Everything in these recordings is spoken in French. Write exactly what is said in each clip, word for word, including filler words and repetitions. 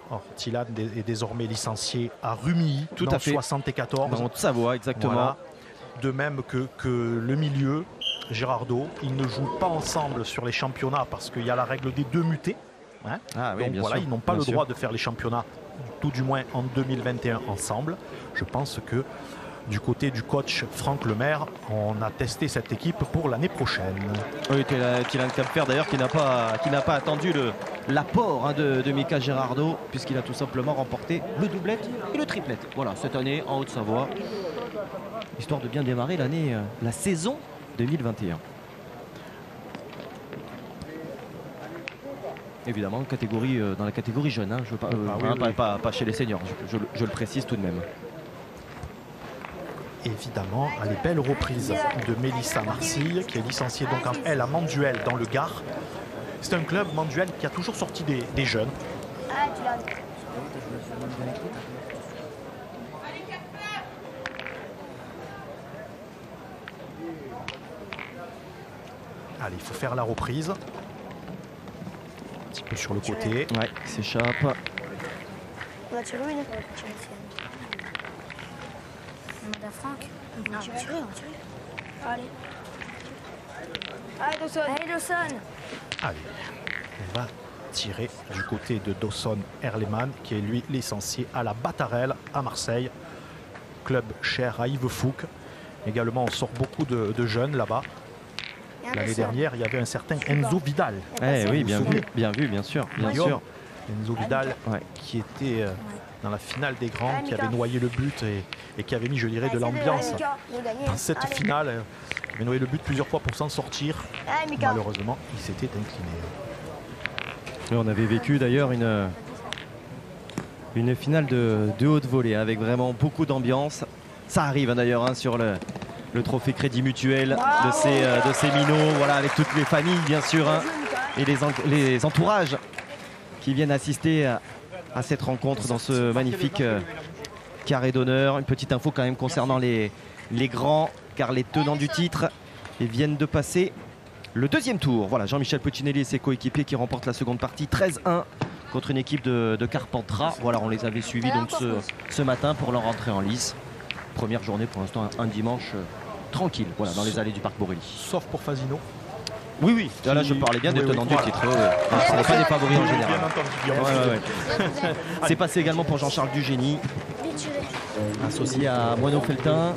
Or, Thilan est désormais licencié à Rumilly, tout dans à fait. soixante-quatorze. Dans Haute-Savoie, exactement. Voilà. De même que, que le milieu, Girardot, ils ne jouent pas ensemble sur les championnats parce qu'il y a la règle des deux mutés. Hein. Ah, oui, Donc bien voilà, sûr, ils n'ont pas bien le sûr. droit de faire les championnats, tout du moins en deux mille vingt et un ensemble. Je pense que du côté du coach Franck Lemaire, on a testé cette équipe pour l'année prochaine. Oui, Thilan Camper d'ailleurs qui n'a pas, qui n'a pas attendu l'apport hein, de, de Mika Girardot, puisqu'il a tout simplement remporté le doublette et le triplette. Voilà, cette année en Haute-Savoie, histoire de bien démarrer l'année, euh, la saison deux mille vingt et un. Évidemment, catégorie, euh, dans la catégorie jeune, hein, je veux pas, euh, ah, oui, hein, oui. Pas, pas, pas chez les seniors, je, je, je le précise tout de même. Évidemment, les belles reprises de Mélissa Marcille, qui est licenciée donc en, elle à Manduel dans le Gard. C'est un club, Manduel, qui a toujours sorti des, des jeunes. Allez, il faut faire la reprise. Un petit peu sur le côté. Ouais, il s'échappe. On va tirer une. On demande à Franck. On va tirer, on va tirer. Allez. Allez, Dawson. Allez, Dawson. Allez, on va tirer du côté de Dawson Erleman, qui est lui licencié à la Battarelle à Marseille. Club cher à Yves Fouque. Également, on sort beaucoup de, de jeunes là-bas. L'année dernière, il y avait un certain Enzo Vidal. Eh oui, bien vu, bien vu, bien sûr, bien sûr. Enzo Vidal, ouais, qui était euh, dans la finale des grands, qui avait noyé le but et, et qui avait mis, je dirais, de l'ambiance dans cette finale. Euh, qui avait noyé le but plusieurs fois pour s'en sortir. Malheureusement, il s'était incliné. Et on avait vécu d'ailleurs une, une finale de, de haute volée avec vraiment beaucoup d'ambiance. Ça arrive hein, d'ailleurs hein, sur le, le trophée Crédit Mutuel de ces, euh, de ces minots, voilà, avec toutes les familles bien sûr hein, et les, en, les entourages qui viennent assister à, à cette rencontre dans ce magnifique euh, carré d'honneur. Une petite info quand même concernant les, les grands, car les tenants du titre viennent de passer le deuxième tour. Voilà, Jean-Michel Puccinelli et ses coéquipiers qui remportent la seconde partie treize un contre une équipe de, de Carpentras. Voilà, on les avait suivis donc ce, ce matin pour leur entrée en lice. Première journée pour l'instant, un, un dimanche euh, tranquille, voilà, dans les allées du parc Borély. Sauf pour Fasino. Oui, oui, là, là je parlais bien des oui, tenants oui, du voilà. titre. Ouais, ouais. Je ne parlais pas des favoris en général. Ouais, ouais, ouais. C'est passé également pour Jean-Charles Dugénie, associé à Moineau Feltin.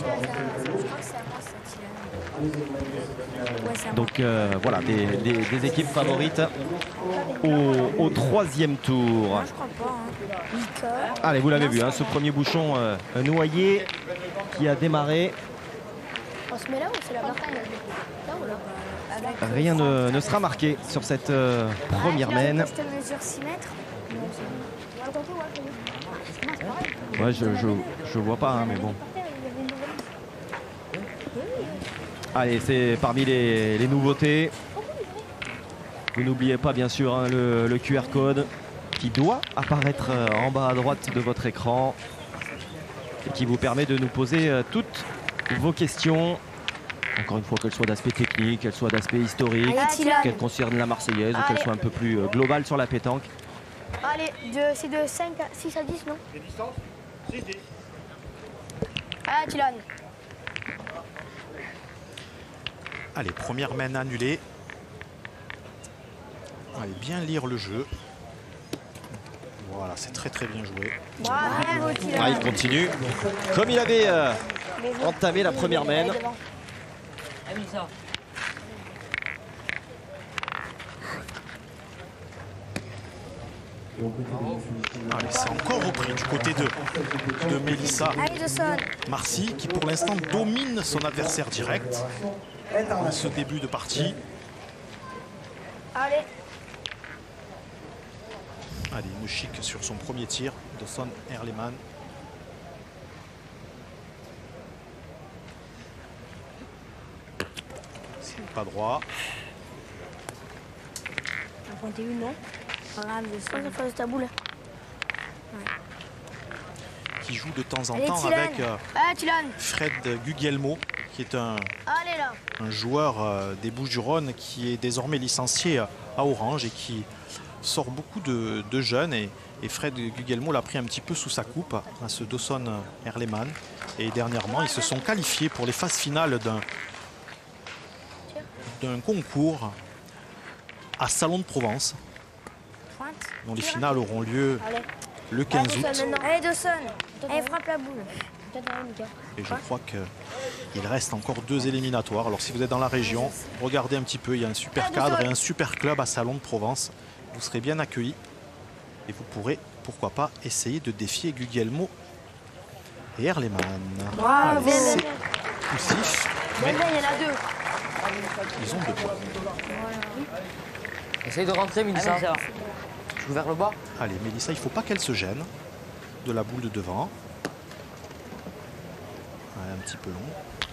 Donc euh, voilà, des, des, des équipes favorites au, au troisième tour. Allez, vous l'avez vu, hein, ce premier bouchon euh, noyé qui a démarré. Rien ne, ne sera marqué sur cette euh, première mène. Ouais, je, je, je vois pas, hein, mais bon. Allez, c'est parmi les, les nouveautés. Vous n'oubliez pas bien sûr hein, le, le Q R code qui doit apparaître en bas à droite de votre écran et qui vous permet de nous poser euh, toutes vos questions. Encore une fois, qu'elles soient d'aspect technique, qu'elles soient d'aspect historique, qu'elles concernent la Marseillaise ou qu'elles soient un peu plus euh, globales sur la pétanque. Allez, c'est de cinq à six à dix, non? Les distances six dix. Allez, Thilan. Allez, première main annulée. Allez, bien lire le jeu. Voilà, c'est très très bien joué. Bravo, Thilan. Ah, il continue. Comme il avait euh, entamé la première main. Allez, c'est encore repris du côté de, de Mélissa Marcy, qui pour l'instant domine son adversaire direct dans ce début de partie. Allez. Allez, une chic sur son premier tir de Son Erleman. C'est pas droit. Un pointé une, non? De ta boule. Ouais. Qui joue de temps en Allez, temps Thilan. avec euh, ah, Fred Guglielmo, qui est un, Allez, là. un joueur euh, des Bouches-du-Rhône qui est désormais licencié à Orange et qui sort beaucoup de, de jeunes et, et Fred Gugelmo l'a pris un petit peu sous sa coupe à ce Dawson Erleman. Et dernièrement, ils se sont qualifiés pour les phases finales d'un d'un concours à Salon de Provence, dont les finales auront lieu le quinze août. Allez Dawson, allez frappe la boule. Et je crois qu'il reste encore deux éliminatoires. Alors si vous êtes dans la région, regardez un petit peu, il y a un super cadre et un super club à Salon de Provence. Vous serez bien accueillis et vous pourrez, pourquoi pas, essayer de défier Gugelmo et Erleman. Bravo. C'est poussif, mais Il y en a deux. ils ont deux points. Essaye de rentrer, Mélissa. Ah, Je suis vers le bas. Allez, Mélissa, il ne faut pas qu'elle se gêne de la boule de devant. Ouais, un petit peu long.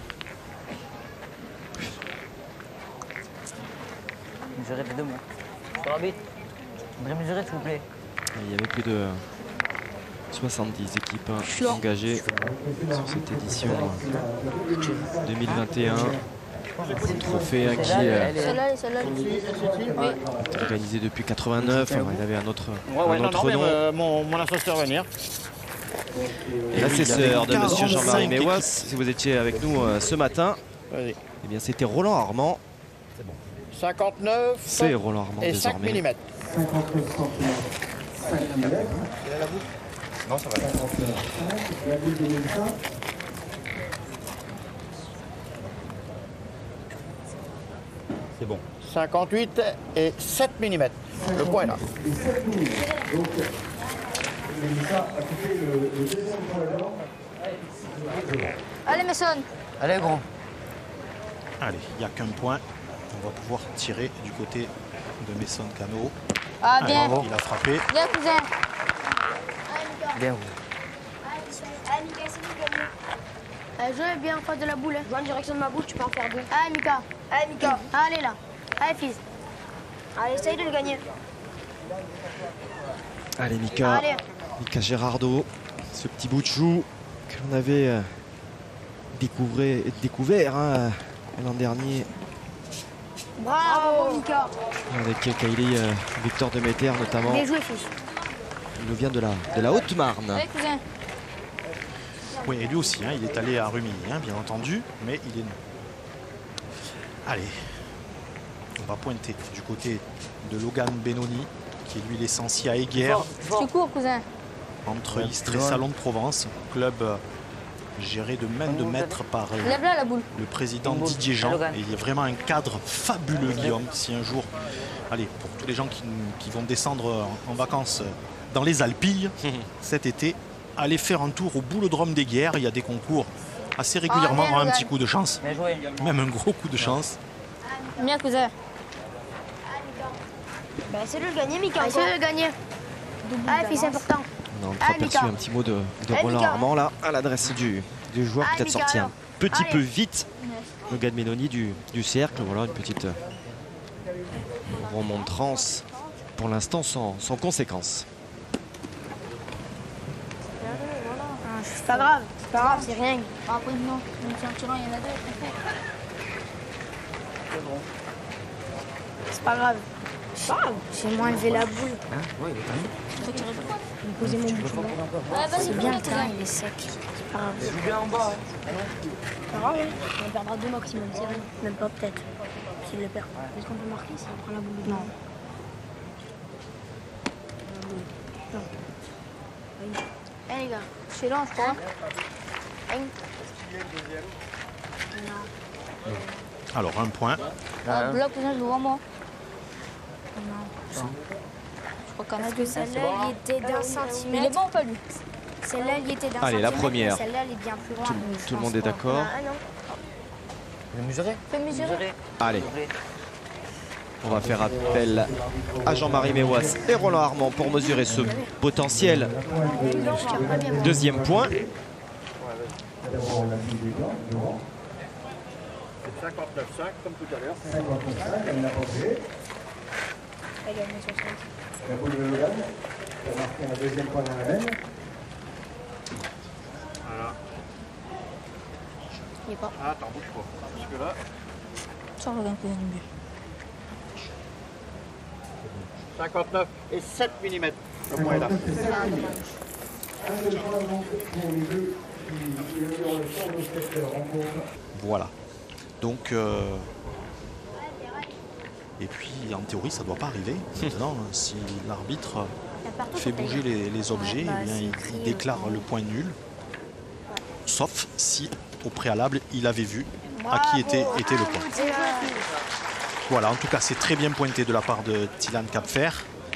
Mesurez les deux mots. Sur la bite. André, mesurez, s'il vous plaît. Il y avait plus de soixante-dix équipes engagées sur cette édition deux mille vingt et un. Trophée hein, qui euh, Celle-là, celle-là. est organisé depuis quatre-vingt-neuf. Il avait un autre, Ouais, ouais, un non, autre non, mais, nom. euh, mon, mon associé va venir. Et l'assesseur de monsieur Jean-Marie quarante-cinq Méwas, si vous étiez avec nous euh, ce matin, Vas-y. eh bien c'était Roland Armand. cinquante-neuf C'est Roland Armand et cinq désormais. millimètres. Non, ça va. C'est bon. cinquante-huit et sept millimètres. Le point est là. Allez Mason. Allez, gros. Allez, il n'y a qu'un point. On va pouvoir tirer du côté de Mason Cano. Ah Allez, bien. il a frappé. Bien cousin. Bien, gros. Allez, jouez bien en face de la boule. Joue en direction de ma boule, tu peux en faire deux. Allez Mika. Allez, Mika. Allez là. Allez fils. Allez, essaye de le gagner. Allez Mika, Allez. Mika Gerardo, ce petit bout de chou que l'on avait euh, découvert, découvert hein, l'an dernier Bravo Mika. avec Kylie euh, Victor de Metter notamment. Bien joué fils. Il nous vient de la, de la Haute-Marne. Allez cousin. Oui, et lui aussi, hein, il est allé à Rumilly, hein, bien entendu, mais il est... Allez, on va pointer du côté de Logan Benoni, qui est lui licencié à Aiguerre, Tu cours cousin. entre Istres et Salon de Provence, club euh, géré de main de maître par euh, Lève là la boule. le président Didier Jean. Et il y a vraiment un cadre fabuleux, Guillaume. Si un jour, allez, pour tous les gens qui, qui vont descendre en, en vacances dans les Alpilles cet été, allez faire un tour au Boulodrome des Guerres. Il y a des concours assez régulièrement, bien, un Logan. petit coup de chance, Bien joué. même un gros coup de chance. Bien cousin. Bah, essaye de le gagner, Mika. Allez, encore. essaye de gagner. Allez fils, c'est important. On a Allez, entreaperçu Mika. un petit mot de, de Allez, Roland Mika. Armand là, à l'adresse du, du joueur, Allez, peut-être Mika, sorti un alors. petit Allez. peu vite. Logan Benoni du, du cercle, voilà une petite euh, remontrance pour l'instant sans, sans conséquence. C'est pas grave. C'est pas grave, c'est rien. Après non, un tirant, il y en a deux. C'est pas grave. C'est pas grave. J'ai moins enlevé la boule. Faut tirer plus loin. Je vais me poser mon bouchon. Ouais, vas-y, C'est bien le cousin. terrain, il est sec. C'est pas grave. Joue bien en bas. C'est pas grave, hein. On perdra deux maximum, c'est rien. Même pas peut-être. S'il le perd. Est-ce qu'on peut marquer s'il prend la boule? Non. Eh les gars, c'est lent, je crois. Hein. Alors, un point. Ah, là, cousin, je le vois moi. Je crois qu'en a deux. Celle-là, il était d'un Mais il est centimètre. bon ou pas lui? Celle-là, il était d'un Allez, la centimètre, première. mais Celle-là, elle est bien plus loin. Tout, mais je tout le pense monde est pas. d'accord. Ah non. Fais mesurer. Fais mesurer. Mesurer. Allez, on va faire appel à Jean-Marie Méwas et Roland Armand pour mesurer ce potentiel deuxième point. cinquante-neuf cinq comme tout à l'heure. La boule de Logan, qui a marqué un deuxième point dans la laine. Voilà. Il est pas. Ah, attends, bouge pas. Parce que là, Sors le gars, cousin du mieux. cinquante-neuf et sept millimètres. Le point est là. Voilà. Donc, euh, et puis en théorie, ça ne doit pas arriver. Maintenant, si l'arbitre fait bouger les, les objets, eh bien, il, il déclare le point nul. Sauf si, au préalable, il avait vu à qui était, était le point. Voilà, en tout cas, c'est très bien pointé de la part de Tilan Capfer.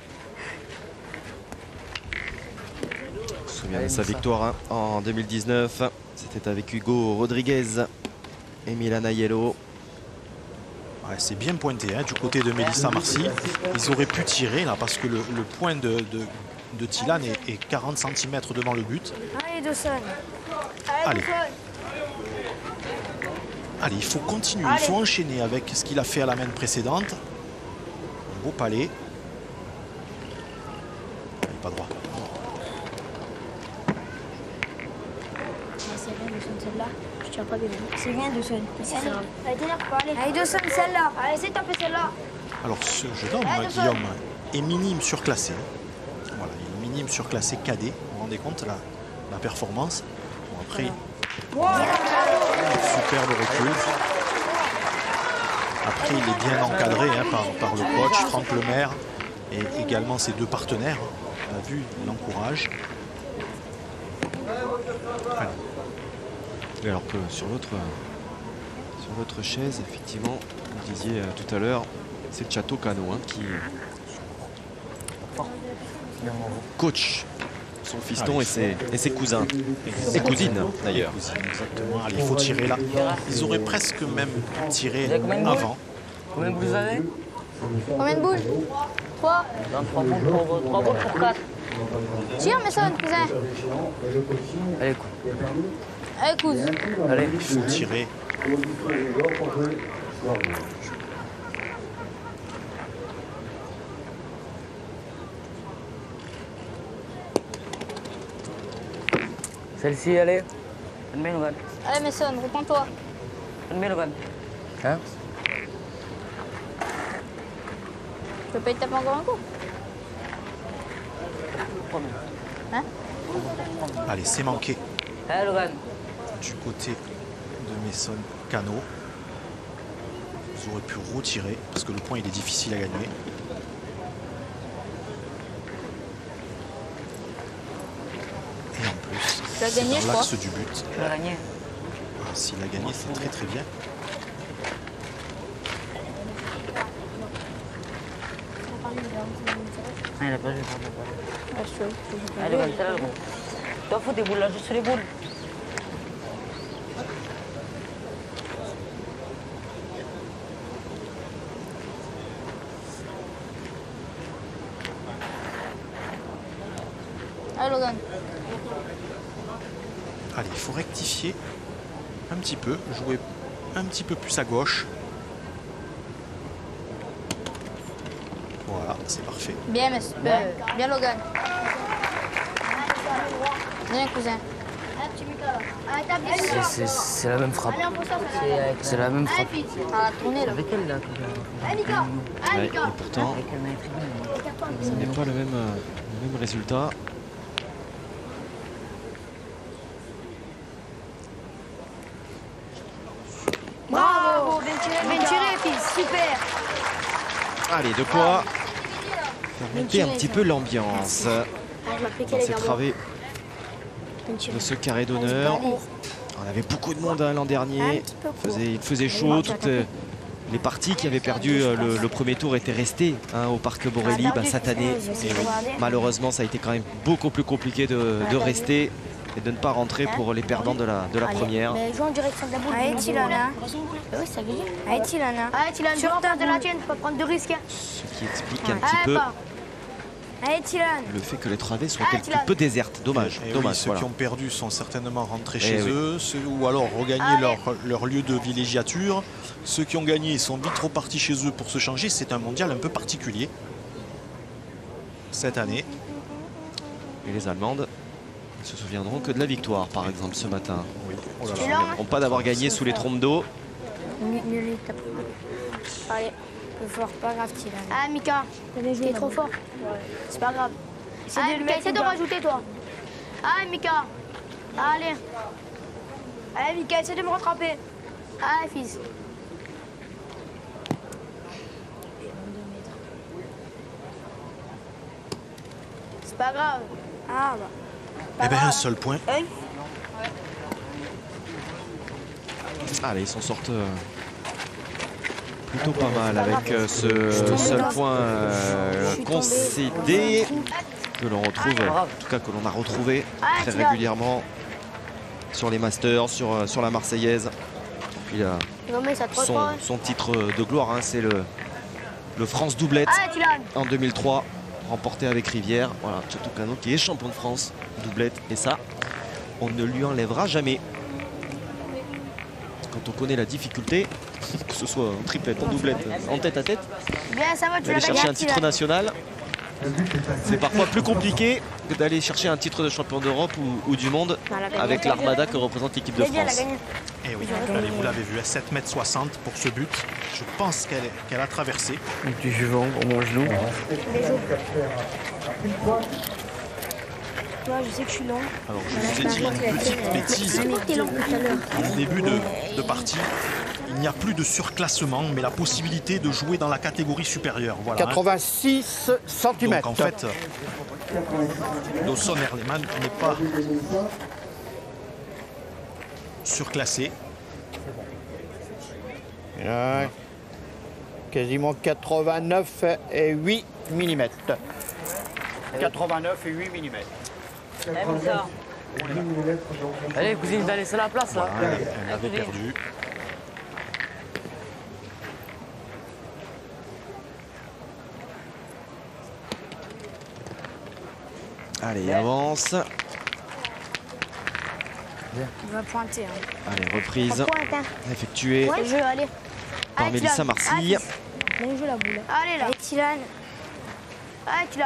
On se souvient de sa victoire hein, en deux mille dix-neuf. C'était avec Hugo Rodriguez et Milan Aiello. Ouais, c'est bien pointé hein, du côté de Mélissa Marcy. Ils auraient pu tirer là parce que le, le point de, de, de Tilan est, est quarante centimètres devant le but. Allez, Dawson. Allez. Allez, il faut continuer, il faut enchaîner avec ce qu'il a fait à la main précédente. Un beau palais. Allez, pas droit. C'est bien Dawson, celle-là. Je tiens pas bien. C'est bien Dawson. Allez, t'énerve pas, allez. Allez, Dawson, celle-là. Allez, c'est tapé celle-là. Alors, ce jeune homme, Guillaume, est minime surclassé. Voilà, il est minime surclassé cadet. Vous vous rendez compte la, la performance. Bon, après, superbe recul. Après, il est bien encadré hein, par, par le coach, Franck Lemaire, et également ses deux partenaires. On a vu, il l'encourage. Et alors que sur l'autre sur l'autre chaise, effectivement, vous disiez euh, tout à l'heure, c'est Chato Cano hein, qui coach son fiston ah, et, ses, et ses cousins. Et cousines d'ailleurs. Exactement. Allez, il faut tirer là. Ils auraient presque même tiré avant. Combien de boules vous avez? Combien de boules? Trois. vingt-trois boules pour trois boules pour quatre. Tire, Mason, cousin. Allez, coup. Allez, cousin. Allez. Il faut tirer. Celle-ci, allez. Donne-moi, Logan. Allez, Mason, reprends-toi. Donne-moi, Logan. Hein? Tu peux pas y taper encore un coup? Hein? Allez, c'est manqué. Allez, Logan. Du côté de Mason Cano. Ils auraient pu retirer parce que le point il est difficile à gagner. Et en plus, Tu as c'est gagné, je dans crois. l'axe du but. Tu vas gagner. Ah, s'il a gagné, c'est très très bien. Ah, il a pas joué, il a pas joué. Allez, Logan, c'est là le bon. Toi, faut des boules là, juste les boules. Allez, Logan. Allez, il faut rectifier un petit peu, jouer un petit peu plus à gauche. Voilà, c'est parfait. Bien, Mason. Bien, bien Logan. Bien, cousin. C'est- c'est- C'est la même frappe. C'est la même frappe. Ah, tournez là. Avec elle, là. Ouais, et pourtant, Avec elle, là, ce n'est pas le même, euh, le même résultat. Bravo, bien tiré, bien tiré, fils, super. Allez, de quoi faire monter un petit peu l'ambiance Ah, je m'appliquais dans les ces gardes. travées de ce carré d'honneur. On avait beaucoup de monde hein, l'an dernier. Il faisait, il faisait chaud. Toutes euh, les parties qui avaient perdu euh, le, le premier tour étaient restées hein, au Parc Borelli. Bah, cette année, eh oui, malheureusement, ça a été quand même beaucoup plus compliqué de, de rester et de ne pas rentrer pour les perdants de la, de la première. Mais joue en direction de la boule. Allez, Tilana. Oui, ça veut dire. Allez, Tilana. Allez, Tilana, sur ta de la tienne, faut pas prendre de risques. Ce qui explique un Allez, petit peu pas. Allez, Tilana. le fait que les travées soient Ah, quelque Dylan. peu désertes. Dommage, Et oui, dommage. ceux Voilà. qui ont perdu sont certainement rentrés Eh chez oui. eux, ceux, ou alors regagné Allez. leur, leur lieu de villégiature. Ceux qui ont gagné sont vite repartis chez eux pour se changer. C'est un mondial un peu particulier cette année. Et les Allemandes ne se souviendront que de la victoire, par exemple, ce matin. Oui. Oh là Ils là. ne se souviendront pas d'avoir gagné sous les trompes d'eau. Nul, nul, tape. Allez. peu fort, pas grave, Tilan. Ah, Mika, t'es trop fort. C'est pas grave. Essaie Ah, de le Mika, mettre essaie ou de pas? rajouter, toi. Ah, Mika. Allez. Allez, Mika, essaie de me rattraper. Ah, fils. C'est pas grave. Ah, bah. Eh bien, un seul point. Hein? Allez, ils s'en sortent euh, plutôt pas mal avec euh, ce seul point euh, concédé que l'on retrouve, en tout cas que l'on a retrouvé très régulièrement sur les Masters, sur, euh, sur la Marseillaise. Il a Non, mais ça te son, reprend. son titre de gloire, hein, c'est le, le France Doublette Ah, Tilan. en deux mille trois, remporté avec Rivière. Voilà, Tchattou Kano qui est champion de France doublette, et ça, on ne lui enlèvera jamais. Quand on connaît la difficulté, que ce soit en triplette, en doublette, en tête à tête, Bien, ça va, tu d'aller l'as chercher gagné, un titre Tilan. national, c'est parfois plus compliqué que d'aller chercher un titre de champion d'Europe ou, ou du monde avec l'armada que représente l'équipe de Elle a France. gagné. Et oui, allez, vous l'avez vu, à sept mètres soixante pour ce but. Je pense qu'elle qu'elle a traversé. Du juvon pour mon genou. Toi, je sais que je suis lent. Alors, je vous ai dit une petite bêtise T'es lent tout à l'heure. en début de, de partie. Il n'y a plus de surclassement, mais la possibilité de jouer dans la catégorie supérieure. Voilà, hein. quatre-vingt-six centimètres. Donc en fait, Dawson Erleman n'est pas surclassé. Ouais. Quasiment quatre-vingt-neuf et huit millimètres. quatre-vingt-neuf et huit millimètres. Allez, cousine, t'as laissé la place là. Voilà, elle, elle avait perdu. Allez, il avance. Il va pointer. Hein. Allez, reprise Pointe, hein. effectuée Ouais, jeu, allez. par Allez, Mélissa Tilan. Marcille. Bien joué la boule. Allez, là. Allez, Tilan. Allez, Tilan.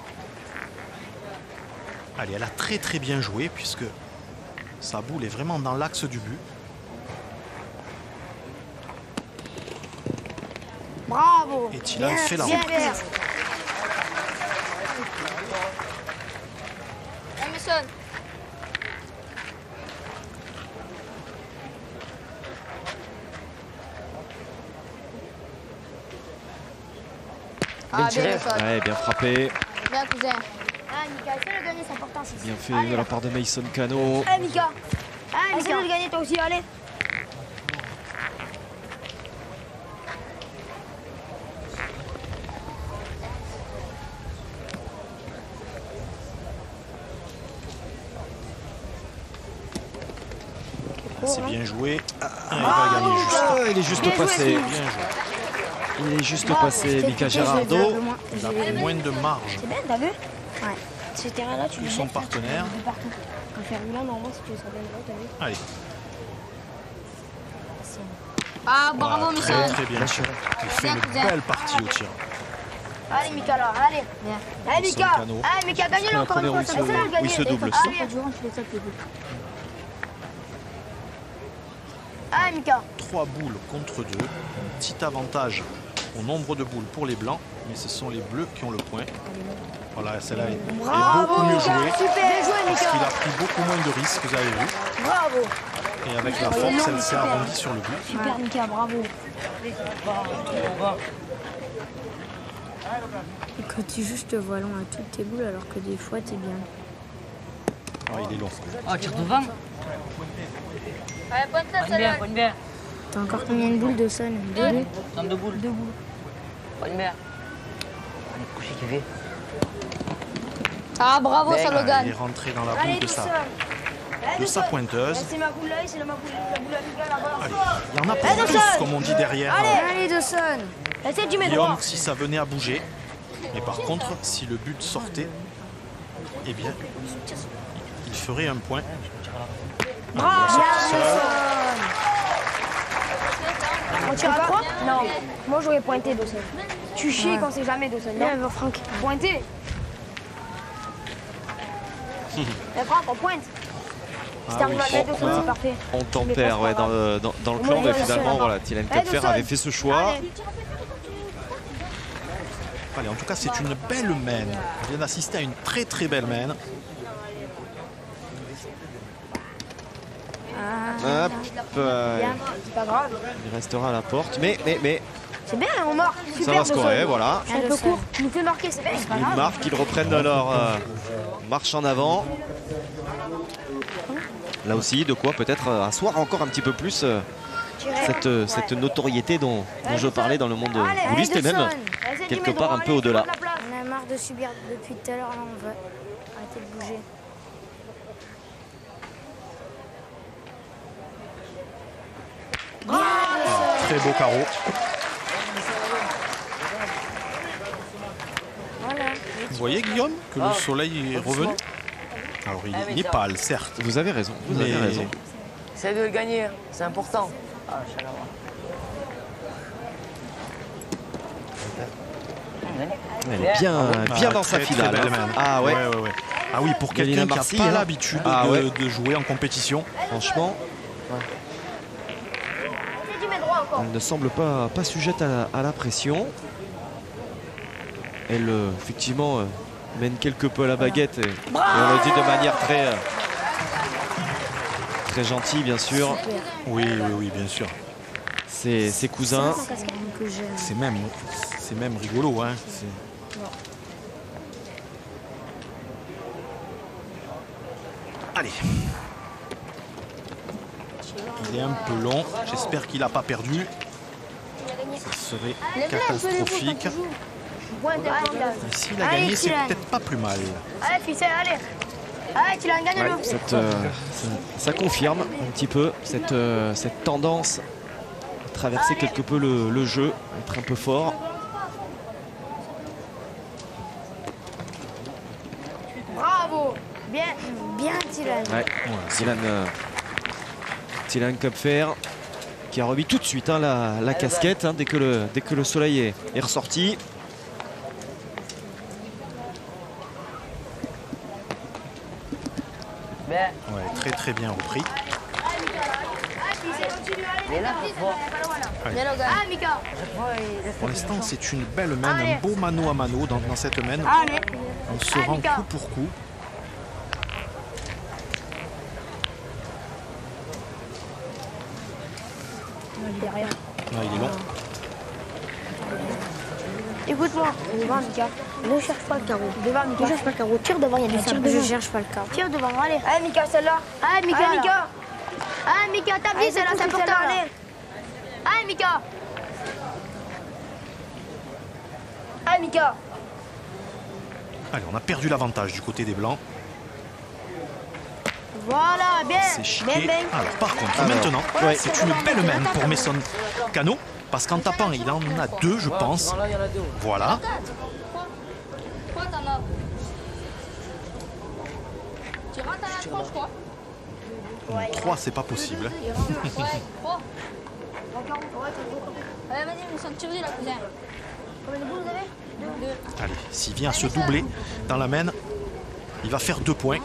Allez, elle a très très bien joué puisque sa boule est vraiment dans l'axe du but. Bravo. Et Tilan Bien, fait la bien, reprise. bien. Emerson. Bien tiré. Ouais, bien frappé. Bien, cousin. Ah, Mika, essaie de gagner, c'est important. c'est- Bien fait Allez, de la part de Mason Cano. Allez, Mika. Allez, essaie de le gagner, toi aussi, allez. C'est bien joué. Ah, il va gagner juste. Ah, il est juste Bien joué, passé. Philippe. Bien joué. Il est juste Bravo, passé, c'était Mika plutôt, je l'ai vu un Gerardo. peu moins. Il a pris moins de marge C'est bien, t'as vu? Ouais. Ce terrain-là, tu que le son mets, ça, partenaire. de partout. Quand faire là, normalement, si tu le serais bien là, t'as vu? Allez. Ah, bravo, Voilà, Mika. très très bien. Il fait Bien, une cousin. belle partie au tir. Allez, Mika, là, allez. Allez, Son Mika. canot. Allez, Mika, gagne-le la encore une première fois. où il se- Laissez-le le où gagner. il se double. Allez, Pas durant, tu les tapes les boules. allez, Mika. Trois boules contre deux. Un petit avantage au nombre de boules pour les blancs, mais ce sont les bleus qui ont le point. Voilà, celle-là est, est beaucoup mieux jouée. Super. Bien joué, Parce Mika. qu'il a pris beaucoup moins de risques, vous avez vu. Bravo. Et avec la force, elle s'est arrondie sur le but. Super, Mika, bravo. Et quand tu joues, je te vois long à toutes tes boules, alors que des fois, t'es bien. Ah, il est long. Ah, tire devant. Allez, bonne tête, Pointe bien, pointe bien. T'as encore combien de boules de son? Deux. Dans deux boules. Deux boules. Pointe bien. Allez, coucher qui fait. Ah, bravo, Ben, ça le Ah, il gagne. est rentré dans la Allez, boule de sa, Dawson. Allez, de sa Dawson. pointeuse. C'est ma boule là, c'est ma boule, la boule à Mika là-bas. Allez, il y en a pour Allez, tous, Dawson. comme on dit derrière. Allez, Dawson. Essaye du mettre droit. Guillaume, si ça venait à bouger. Mais par contre, si le but sortait, eh bien, il ferait un point. Ah, il a sorti seul. On tire à trois? Non. Moi, j'aurais pointé, Dawson. Tu chies quand c'est jamais, Dawson. Viens, va, Franck. Pointer. Eh, Franck, on pointe. Si Ah t'arrives oui, à mettre on- Dawson, c'est parfait. On tempère ouais, dans le, dans, dans le Moi, clan, je mais vais finalement, Dawson. voilà, Tilan Allez, Kepfer Dawson. avait fait ce choix. Allez. Allez, en tout cas, c'est une belle main. On vient d'assister à une très très belle main. Ah, Hop, euh, c'est pas grave. il restera à la porte, mais, mais, mais C'est bien, on marque. ça Super, va scorer, voilà. C'est un peu court. Il nous fait marquer, c'est bien, c'est pas Ils grave. marquent, ils reprennent leur euh, marche en avant. Là aussi, de quoi peut-être euh, asseoir encore un petit peu plus euh, cette, euh, cette notoriété dont, dont je parlais dans le monde bouliste et même quelque part un peu au-delà. On a marre de subir depuis tout à l'heure, là on veut arrêter de bouger. Très beau carreau. Voilà. Vous voyez, Guillaume, que le soleil est revenu? Alors, il, il est pâle, certes. Vous avez raison, vous Mais- avez raison. Essaye de le gagner, hein. C'est important. Ah, Elle est bien, bien Ah, dans sa très, très finale. belle hein. main. Ah ouais, Ouais, ouais, ouais. Ah oui, pour Galina quelqu'un qui Marcy, n'a pas hein. l'habitude Ah de, ouais. de jouer en compétition. franchement, elle ne semble pas, pas sujette à la, à la pression. Elle, euh, effectivement, euh, mène quelque peu à la baguette. Et, et on le dit de manière très, euh, très gentille, bien sûr. Oui, oui, oui, bien sûr. Ses, ses cousins. C'est même, c'est même rigolo, hein. C'est- Allez. Il est un peu long. J'espère qu'il n'a pas perdu. Ça serait catastrophique. Et s'il a Allez, gagné, c'est Kylian. peut-être pas plus mal. Allez, fils, allez. Allez, tu l'as gagné, Ouais, le. cette, euh, ça, ça confirme un petit peu cette, euh, cette tendance à traverser quelque peu le, le jeu, être un peu fort. Bravo. Bien, bien, Dylan. Ouais. Dylan, euh, Dylan Kupfer qui a remis tout de suite hein, la, la casquette hein, dès, que le, dès que le soleil est, est ressorti. Ben, Ouais, très très bien repris. mais là, faut- Ah, Mika. Pour l'instant, c'est une belle main, un beau mano à mano dans, dans cette main. Allez. On se rend coup pour coup. Derrière. Ah, il est long. Écoute-moi, devant Mika. Ne cherche pas le carreau. Devant Mika. Ne cherche pas le carreau. Tire devant, il y a des tirs devant. Je cherche pas le carreau. Tire devant, allez. Allez Mika, celle-là. Allez Mika. Allez Mika. Allez Mika, t'as mis celle-là, c'est important. Allez. Allez Mika. Allez Mika. Allez, on a perdu l'avantage du côté des Blancs. Voilà, bien. C'est chiqué. Bien, bien. Alors, par contre, Alors, maintenant, ouais. c'est une belle main pour Mason Cano. Parce qu'en tapant, il en a deux, je pense. là, il y en a deux. Voilà. Quoi t'en as? Tu rentres à la tranche, quoi? Trois, c'est pas possible. Ouais, trois. Allez, vas-y, on s'en tire là, cousin. Combien de boules vous avez? Deux. Deux. Allez, s'il vient se doubler dans la main, il va faire deux points.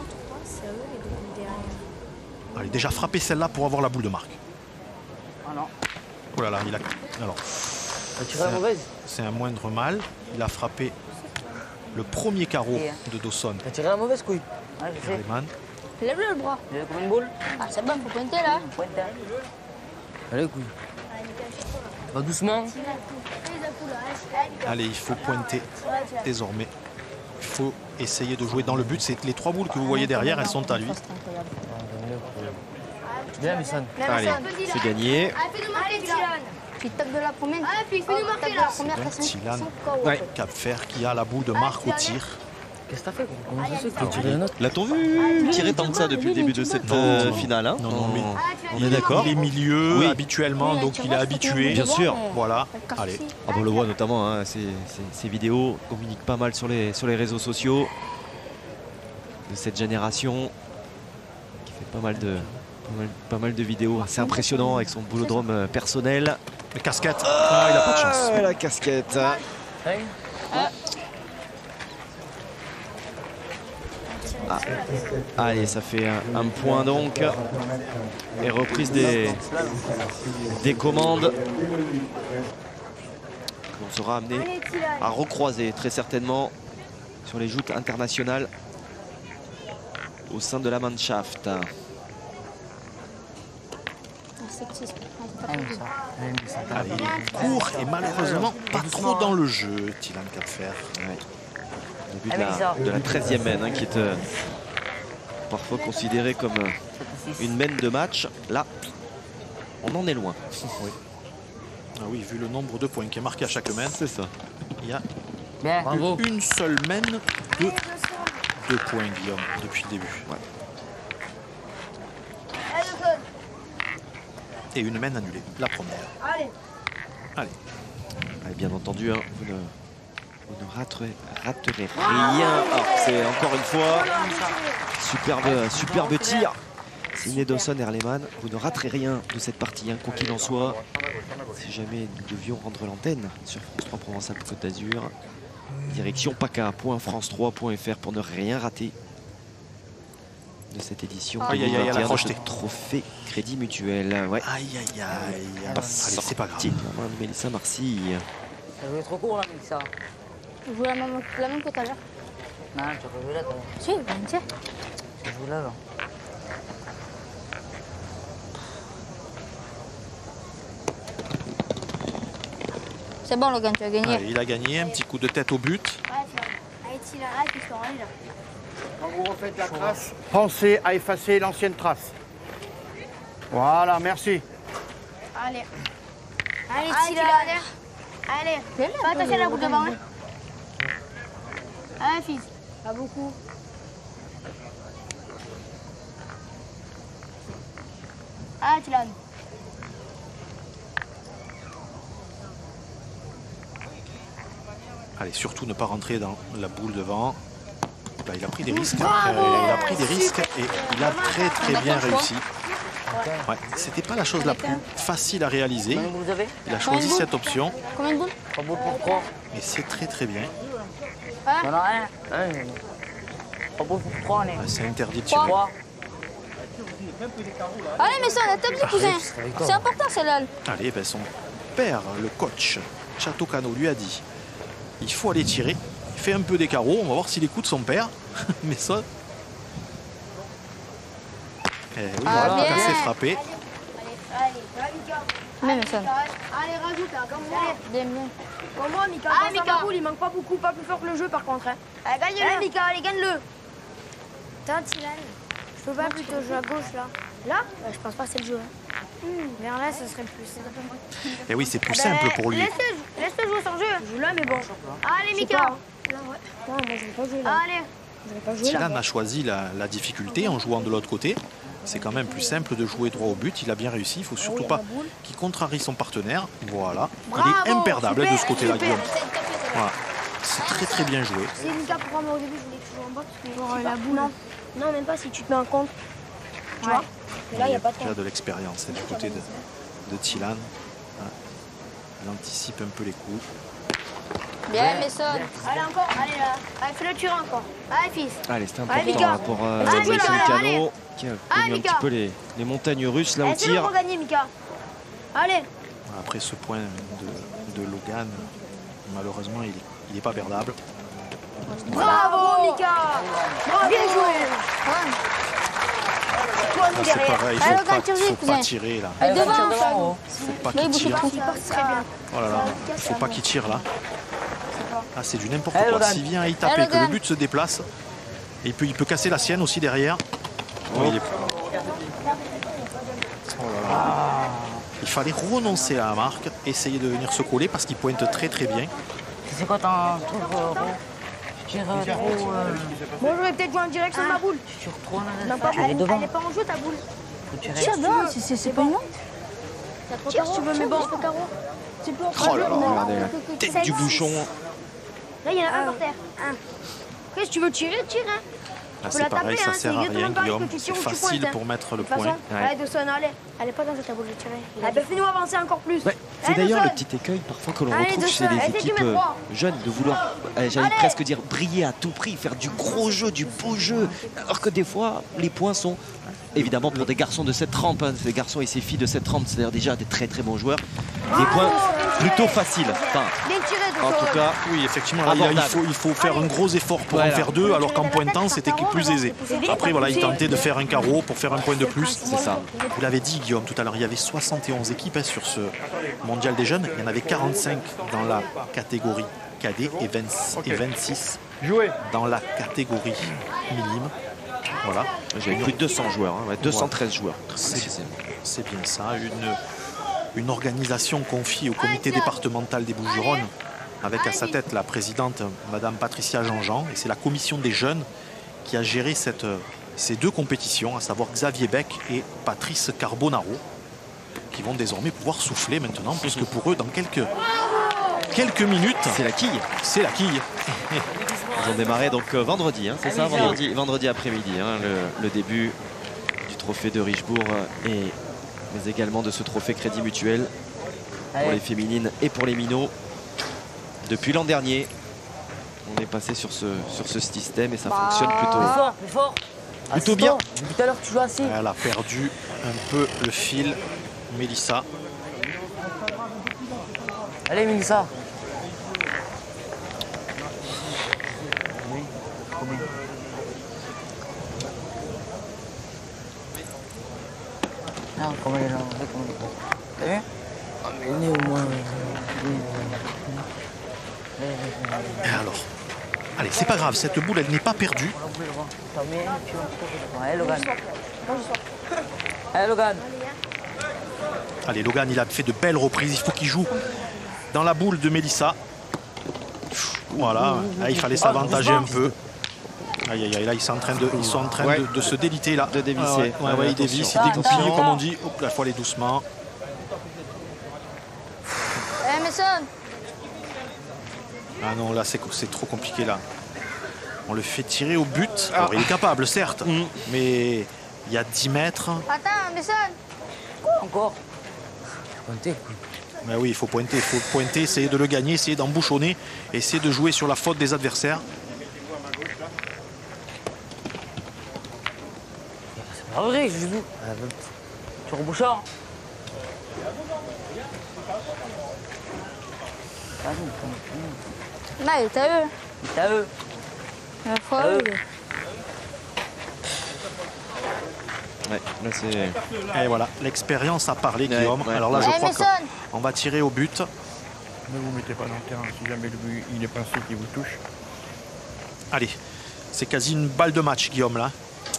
Allez, déjà frapper celle-là pour avoir la boule de marque. Ah non. Oh là là, il a... Alors, T'as tiré la mauvaise? c'est un moindre mal. Il a frappé le premier carreau Et, hein. de Dawson T'as tiré la mauvaise couille? Ouais, je sais. Herleman. Lève-le le bras. Il y a combien de boules? Ah, c'est bon, faut pointer là. Pointe, hein. Allez, couille. Va doucement. Allez, il faut pointer désormais. Il faut essayer de jouer dans le but. C'est les trois boules que vous voyez derrière, elles sont à lui. Bien, Mason. Allez, c'est gagné. Allez, Dylan. Puis tape de la première. Allez, puis fais-nous marquer là. Première Donc, personne. Dylan Ouais. Capfer qui a la boule de marque au tir. Qu'est-ce que t'as fait? Comment ça se fait que t'as tiré la note? L'a-t-on vu tirer tant que ça depuis le début de cette euh, finale hein Non, non, mais on est d'accord. Il est milieu Oui. habituellement, donc il est habitué. Bien sûr. Voilà. Allez. Ah, on le voit notamment, hein, ces, ces- ces vidéos communiquent pas mal sur les, sur les réseaux sociaux de cette génération qui fait pas mal de, pas mal, pas mal de vidéos assez impressionnant avec son boulodrome euh, personnel. La casquette. Ah, il a pas de chance. Ah, la casquette. Hey. Ah. Allez, ça fait un, un point donc. Et reprise des, des commandes. On sera amené à recroiser très certainement sur les joutes internationales au sein de la Mannschaft. Allez, il est court et malheureusement pas trop dans le jeu, Tilan Kapfer. Ouais. Début de la, de la treizième main, hein, qui est euh, parfois considérée comme euh, une main de match. Là, on en est loin. Oui. Ah oui, vu le nombre de points qui est marqué à chaque main, c'est ça. Il y a Bien. Bravo. une seule main de deux points, Guillaume, depuis le début. Ouais. Et une main annulée, la première. Allez. Allez. Allez, bien entendu, hein, vous ne, vous ne raterez, raterez rien. Alors, c'est encore une fois superbe, superbe tir. Signé Dawson Erleman. Vous ne raterez rien de cette partie, hein, quoi qu'il en soit. Si jamais nous devions rendre l'antenne sur France trois Provence-Alpes-Côte d'Azur, direction PACA point france trois point f r pour ne rien rater de cette édition. Aïe, aïe, aïe, elle a projeté. Trophée Crédit Mutuel. Ouais. Aïe, aïe, aïe. Pas Allez, c'est pas grave. main de Mélissa Marcy. Ça jouait trop court là, Mélissa. Je joue la même, la même que tout à l'heure. Non, tu as pas joué là, toi. Si, ben tiens. Tu joues là, là. C'est bon, Logan, tu as gagné. Allez, il a gagné, un petit coup de tête au but. Allez, Tilan, arrête, ils sont allés là. Quand vous refaites la trace, pensez à effacer l'ancienne trace. Voilà, merci. Allez. Allez, Tilan. Allez. Fais attention à la boule devant. Hein. Allez, fils. Pas beaucoup. Allez, Tilan. Allez, surtout ne pas rentrer dans la boule devant. Là, il a pris des risques. Euh, il a pris des risques et il a très très bien réussi. Ouais, c'était pas la chose la plus facile à réaliser. Vous avez Il a choisi cette option. Combien de boules? Trois boules pour trois. Et c'est très très bien. Non, non, rien. Hein. Trois boules pour trois, on est. C'est interdit de tirer. Trois. Allez, mais ça, on a top du cousin. C'est important, celle-là. Allez, ben son père, le coach Chateau Cano, lui a dit il faut aller tirer. Il fait un peu des carreaux. On va voir s'il écoute son père. Mais ça. Eh oui, Ah, voilà, bien. cassé, frappé. Même ça. Allez, rajoute là, comme moi. Bien, bien. Comme moi, Mika. Ah, Mika, il manque pas beaucoup, pas plus fort que le jeu par contre. Hein. Allez, gagne-le. Allez, Mika, allez, gagne-le. Attends, Tilan. Je peux pas plutôt jouer à gauche là. Là bah, je pense pas que c'est le jeu. Hein. Mmh, vers là, ce serait plus simple. Et oui, c'est plus Ah bah, simple pour lui. Laisse-le laisse jouer sans jeu. Je joue là, mais bon. Allez, Mika. Là, ouais. Non, moi, je vais pas jouer là. Allez. Je vais pas jouer là. Tilan a choisi la, la difficulté en jouant de l'autre côté. C'est quand même plus simple de jouer droit au but. Il a bien réussi. Il ne faut surtout pas qu'il contrarie son partenaire. Voilà. Bravo, il est imperdable super, de ce côté-là, super. Guillaume. Voilà. C'est très très bien joué. C'est Mika pour moi au début, je voulais toujours en bas parce que pour la boule. Non. non, même pas si tu te mets en compte. Tu vois. Et là, il n'y a pas de Il y a de l'expérience du côté de, de Tilan. Hein. Il anticipe un peu les coups. Bien, mais ça. Allez, encore. Allez, là. Allez, fais le tuer encore. Allez, fils. Allez, c'était Allez, important Mika. là, pour euh, Allez, Mathilde Mika, allez. Cano qui a Allez, connu un Mika. petit peu les, les montagnes russes là au Allez, c'est le tir. pour gagner, Mika. Allez. Après ce point de, de Logan, malheureusement, il n'est pas perdable. Bravo, Mika. Bravo. Bien joué. Toi, nous Là, c'est derrière. pareil, il Allez, ne faut, Logan, pas, tire faut vite, pas cousin. tirer là. Mais Allez, devant, devant, ça. oh. Faut pas Là, il qu'il bouge tire. trop. Il passe très bien. Oh là là, il faut pas qu'il tire là. Ah, c'est du n'importe Allez, quoi. Logan. S'il vient à y Allez, taper, que le Logan. but se déplace, et il peut, il peut casser la sienne aussi derrière. Oh, il est- Oh là là. Il fallait renoncer à la marque, essayer de venir se coller parce qu'il pointe très très bien. C'est quoi ton truc, euh, Ro? Tu tires euh, trop. euh, Bon, je vais peut-être jouer en direct sur ma boule. Tu tires trop là. Non, pas Tu es elle, devant. elle est pas en jeu ta boule. Faut tirer. Tire devant, c'est- c'est pas une honte. Tire si tu veux, mais bon. Tu peux Oh là là, regardez la tête du bouchon. Là, il y en a un par terre. Un. Après, si tu veux tirer, tire. Hein. Là, Faut c'est la pareil, taper, ça hein, sert c'est à rien, exactement pareil Guillaume. que tu C'est tires ou tu facile pointes, hein. pour mettre le De toute façon, point. allez, Dawson, allez. Elle est pas dans ta boule de tirer. Ah, bah, fais-nous avancer encore plus. Ouais, c'est Allez, d'ailleurs le Dawson. petit écueil parfois que l'on Allez, retrouve chez Dawson, les allez, tu équipes mets euh, trois. jeunes de vouloir, euh, j'allais Allez. presque dire, briller à tout prix, faire du gros jeu, du beau jeu, alors que des fois les points sont évidemment pour des garçons de cette trempe, hein, ces garçons et ces filles de cette trempe, c'est-à-dire déjà des très très bons joueurs. des points plutôt faciles. Enfin, Bien tiré, en tout cas, Oui, effectivement, là, il, il faut, il faut faire un gros effort pour Voilà. en faire deux, alors qu'en pointant, c'était plus aisé. Après, voilà, il tentait de faire un carreau pour faire un point de plus. c'est ça. Vous l'avez dit, Guillaume, tout à l'heure, il y avait soixante et onze équipes hein, sur ce mondial des jeunes. Il y en avait quarante-cinq dans la catégorie cadet et, vingt, et vingt-six Jouez. dans la catégorie minime. Voilà. J'avais plus de deux cents joueurs, hein, ouais, deux cent treize joueurs. C'est c'est bien ça, une, une organisation confiée au comité départemental des Bouches-du-Rhône, avec à sa tête la présidente Madame Patricia Jean-Jean, et c'est la commission des jeunes qui a géré cette, ces deux compétitions, à savoir Xavier Beck et Patrice Carbonaro, qui vont désormais pouvoir souffler maintenant, puisque pour eux, dans quelques, quelques minutes, C'est la quille. c'est la quille. Ils ont démarré donc euh, vendredi, hein, c'est ça, vendredi, vendredi après-midi, hein, le, le début du trophée de Richebourg euh, et mais également de ce trophée Crédit Mutuel pour les féminines et pour les minots. Depuis l'an dernier, on est passé sur ce, sur ce système et ça fonctionne plutôt, Plus fort, plus fort. plutôt bien. Depuis tout à l'heure, tu joues assis. Elle a perdu un peu le fil, Mélissa. Allez, Mélissa. Non, comment il est là, comment il est. T'as vu? Ah, mais il est au moins. Alors, allez, c'est pas grave, cette boule, elle n'est pas perdue. Allez, Logan. Allez, Logan. Allez, Logan, il a fait de belles reprises. Il faut qu'il joue dans la boule de Mélissa. Voilà, là, il fallait s'avantager un peu. Aïe, aïe, aïe, là, ils sont en train de, ils sont en train Ouais. de, de se déliter, là. De dévisser. Ah ouais, ouais, ouais, Ouais, ils dévissent, ils attention. dégoupillent, Attention. comme on dit. Hop, là, il faut aller doucement. Eh, Mason. Ah non, là, c'est c'est trop compliqué, là. On le fait tirer au but. Alors, il est capable, certes, mais il y a dix mètres. Attends, Mason. Encore. Pointé. Mais oui, il faut pointer, il faut pointer, essayer de le gagner, essayer d'embouchonner, essayer de jouer sur la faute des adversaires. C'est pas vrai, je joue. Tu rebouchard. Là, t'as eu. T'as eux. La fois, Euh. oui. Ouais, là c'est. Et voilà, l'expérience a parlé, Ouais, Guillaume. ouais. Alors là, je Eh, crois Mason. qu'on va tirer au but. Ne vous mettez pas dans le terrain si jamais le but il est passé qui vous touche. Allez, c'est quasi une balle de match, Guillaume, là.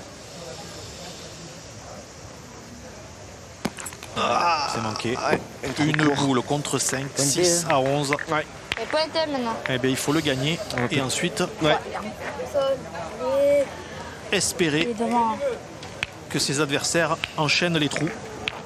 Ah, c'est manqué. Une boule contre cinq, six à onze. Et pointé maintenant. Eh bien, il faut le gagner. Et ensuite, espérer Il est devant. que ses adversaires enchaînent les trous.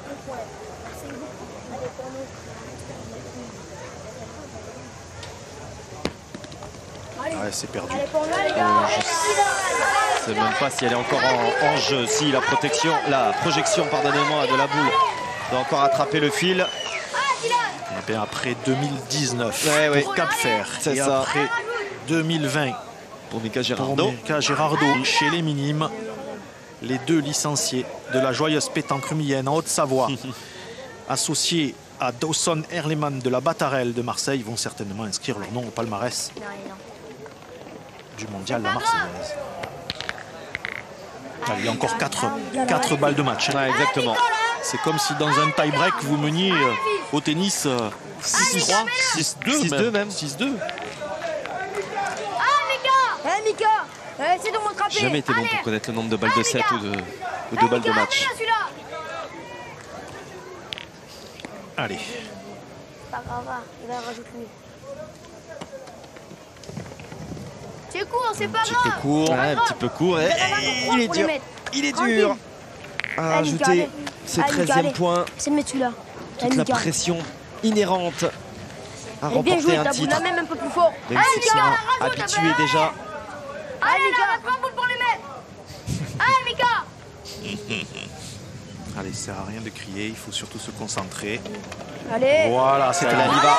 Ouais, c'est perdu. Je ne sais même pas si elle est encore en, en jeu. Si la protection, la projection, pardonnez-moi, de la boule doit encore attraper le fil. Eh bien, après deux mille dix-neuf Ouais, ouais. pour Cap-Fer C'est et ça. après deux mille vingt Pour Mika pour Girardot. Mika Girardot chez les minimes, les deux licenciés de la joyeuse pétanque rumilienne en Haute-Savoie, associés à Dawson Erleman de la Batarelle de Marseille, vont certainement inscrire leur nom au palmarès du mondial la Marseillaise. Allez, il y a encore quatre balles de match. Ouais, exactement. C'est comme si dans un tie-break, vous meniez euh, au tennis euh, six trois, six deux six deux même. six deux. Ah, Mika. Eh, Mika. Eh, essaie de me rattraper. Jamais été bon pour connaître le nombre de balles de set ou de, ou de balles de match. Allez, Pas grave, il va rajouter lui. C'est court, c'est pas petit peu grave. court. Ouais, un petit peu court. Et, et il est dur. Il est dur. À Allez, Mika, ajouter allez. ce Allez, Mika, treizième allez. point. C'est mettre celui-là. Toute la pression inhérente à Elle est bien remporter jouée, un ta boule, titre. la même un peu plus fort. Même Allez, s'ils Mika, sont rajoute, habitués Mika. déjà. Allez, Mika, prends boule pour les mettre. Allez, Mika. Allez, ça sert à rien de crier, il faut surtout se concentrer. Allez. Voilà, c'est Celle-là, elle y va.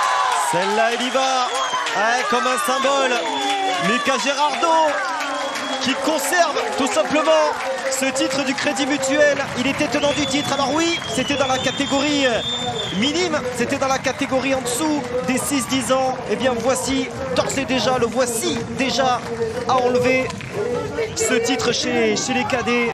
Celle-là, elle y va. Ouais, comme un symbole. Mika Girardot qui conserve tout simplement ce titre du Crédit Mutuel. Il était tenant du titre. Alors oui, c'était dans la catégorie minime, c'était dans la catégorie en dessous des six dix ans. Et bien voici, d'ores et déjà, le voici déjà à enlever ce titre chez, chez les cadets.